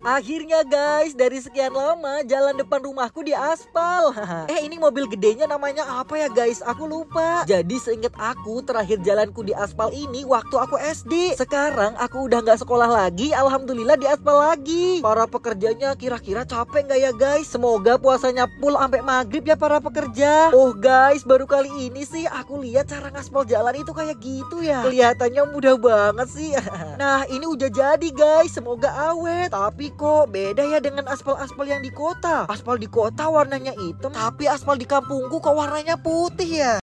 Akhirnya guys, dari sekian lama jalan depan rumahku diaspal. Ini mobil gedenya namanya apa ya guys? Aku lupa. Jadi seingat aku terakhir jalanku di aspal ini waktu aku SD. Sekarang aku udah nggak sekolah lagi, alhamdulillah diaspal lagi. Para pekerjanya kira-kira capek nggak ya guys? Semoga puasanya full sampai maghrib ya para pekerja. Oh guys, baru kali ini sih aku lihat cara ngaspal jalan itu kayak gitu ya. Kelihatannya mudah banget sih. Nah ini udah jadi guys, semoga awet. Tapi kok beda ya dengan aspal-aspal yang di kota. Aspal di kota warnanya hitam, tapi aspal di kampungku kok warnanya putih ya.